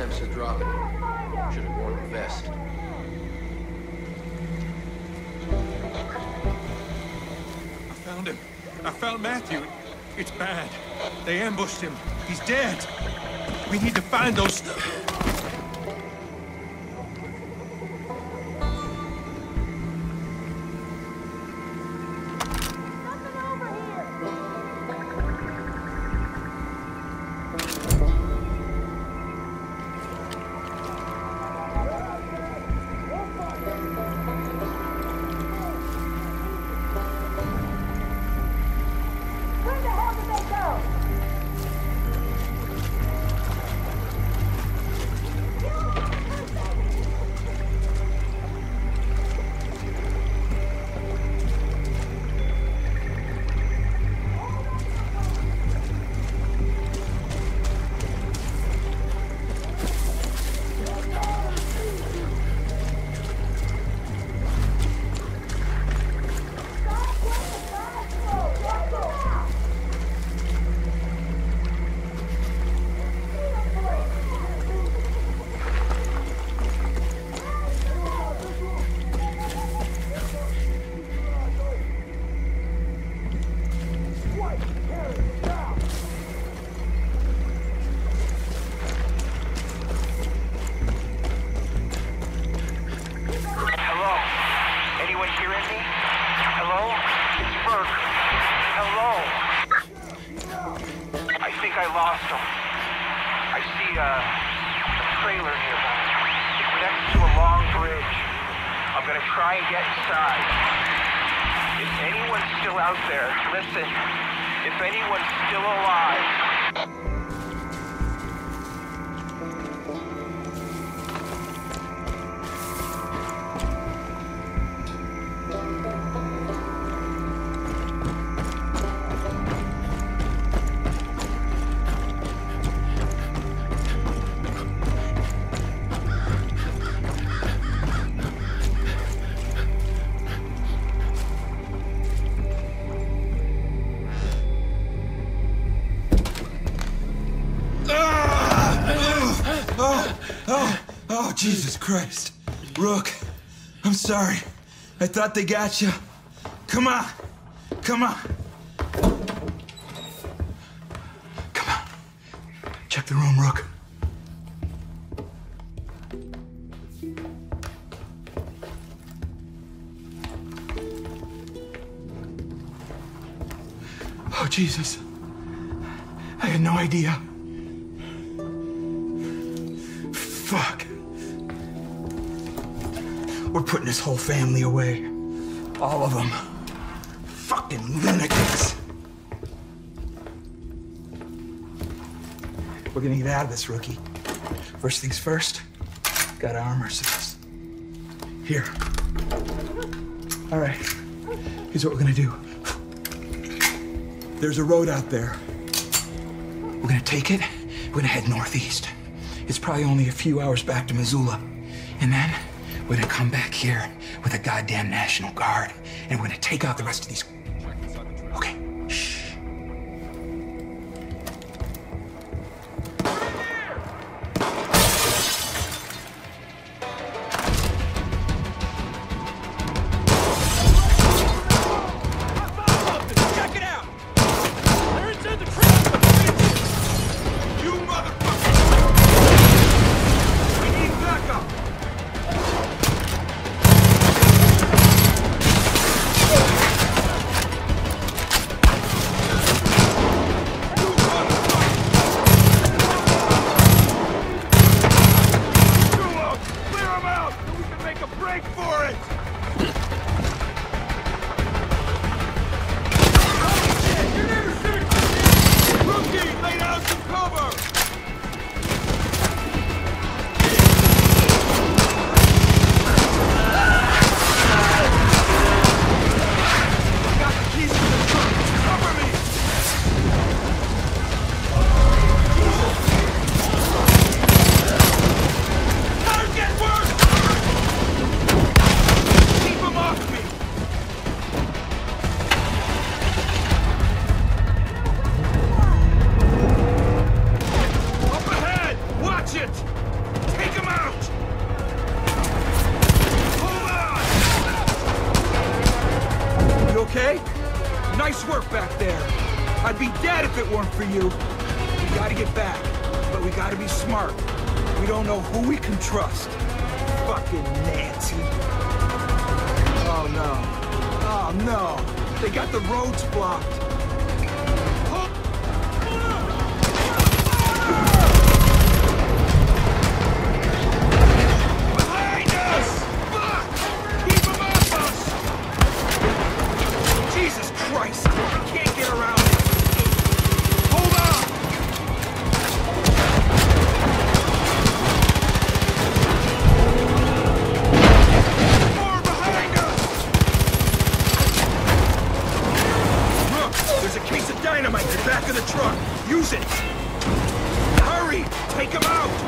attempts to drop it. Should have worn a vest. I found him. I found Matthew. It's bad. They ambushed him. He's dead. We need to find those... Jesus Christ. Rook, I'm sorry. I thought they got you. Come on. Come on. Come on. Check the room, Rook. Oh, Jesus. I had no idea. Fuck. We're putting this whole family away. All of them. Fucking lunatics. We're gonna get out of this, Rookie. First things first, gotta arm ourselves. Here. All right, here's what we're gonna do. There's a road out there. We're gonna take it, we're gonna head northeast. It's probably only a few hours back to Missoula. And then we're gonna come back here with a goddamn National Guard, and we're gonna take out the rest of these. Okay, shh. Check it out! They're inside the tree! You motherfucker! We need backup! Watch it! Nice work back there. I'd be dead if it weren't for you. We gotta get back, but we gotta be smart. We don't know who we can trust. Fucking Nancy. Oh no. Oh no. They got the roads blocked. Behind us! Fuck! Keep them off us! Jesus Christ! I can't get around it. Hold on! More behind us! Look, there's a case of dynamite in the back of the truck. Use it! Hurry! Take him out!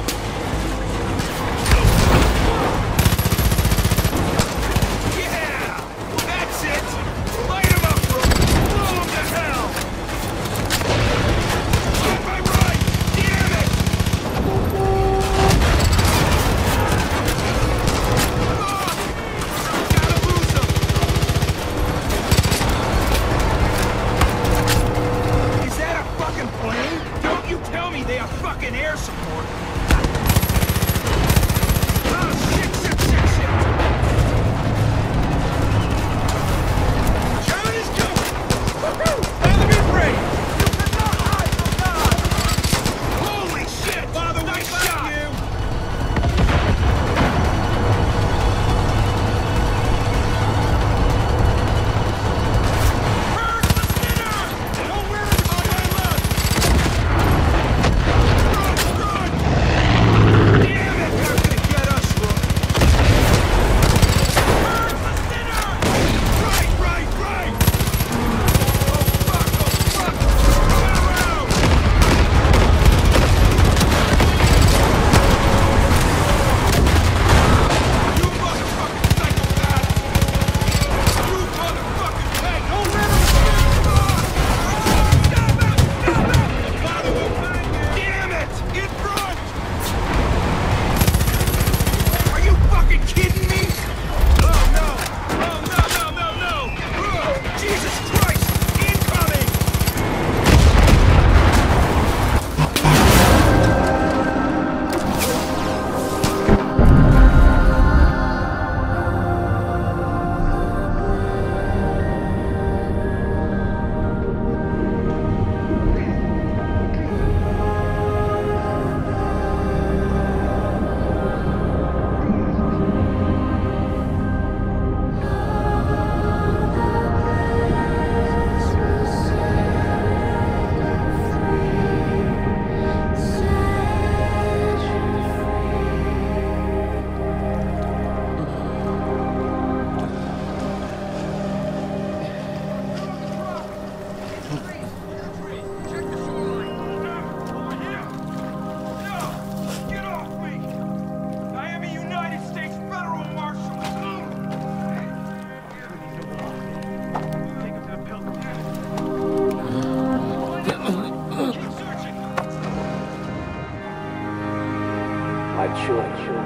My children,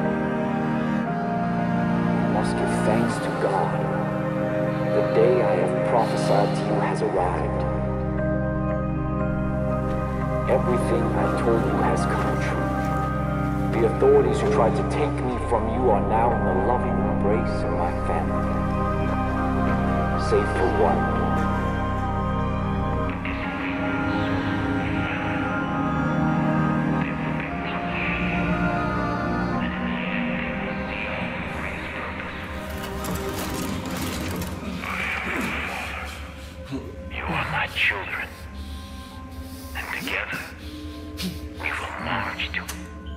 you must give thanks to God. The day I have prophesied to you has arrived. Everything I told you has come true. The authorities who tried to take me from you are now in the loving embrace of my family. Save for one. Children, and together we will march to.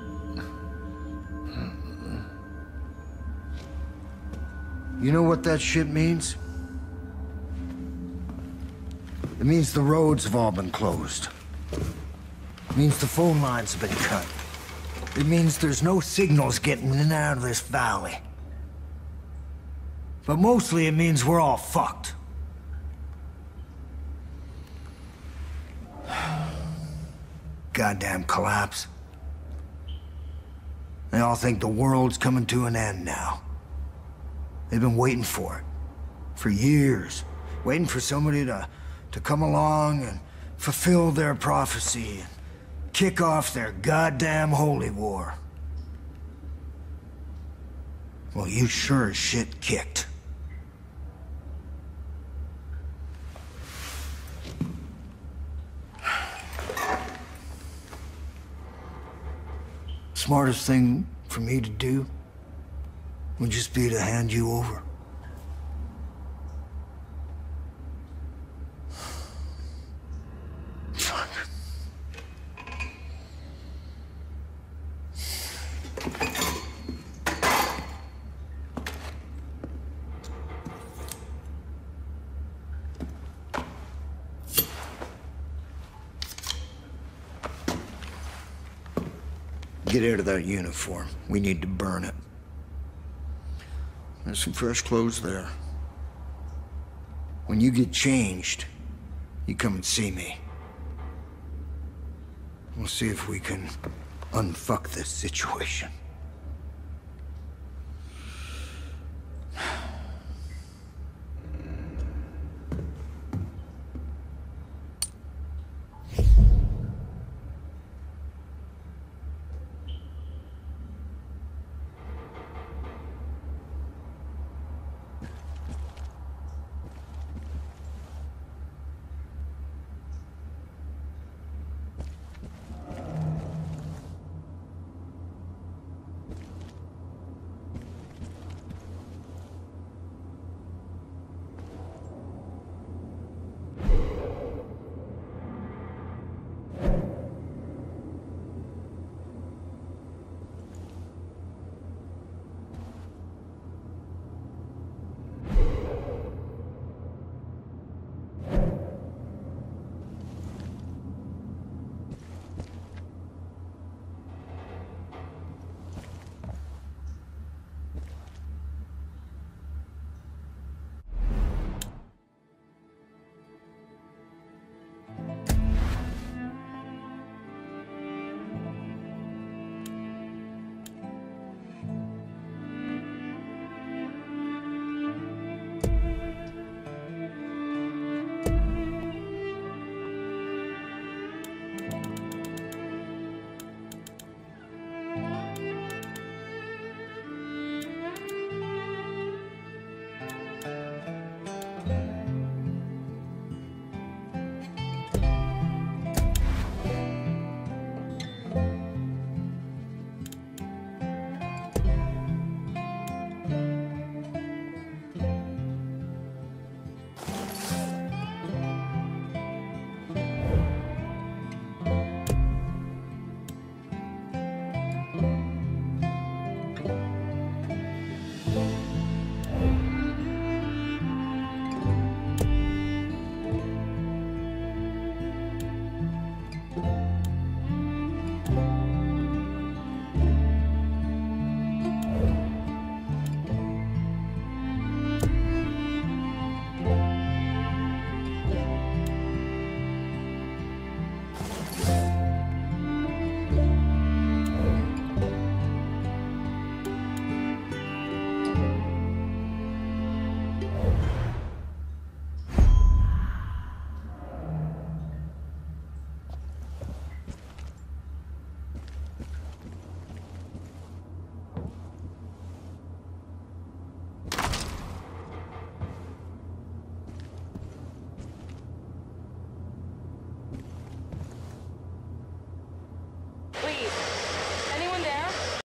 You know what that shit means? It means the roads have all been closed. It means the phone lines have been cut. It means there's no signals getting in and out of this valley. But mostly it means we're all fucked. Goddamn collapse. They all think the world's coming to an end now. They've been waiting for it. For years. waiting for somebody to come along and fulfill their prophecy and kick off their goddamn holy war. Well, you sure as shit kicked. Smartest thing for me to do would just be to hand you over. Fuck. Get out of that uniform. We need to burn it. There's some fresh clothes there. When you get changed, you come and see me. We'll see if we can unfuck this situation.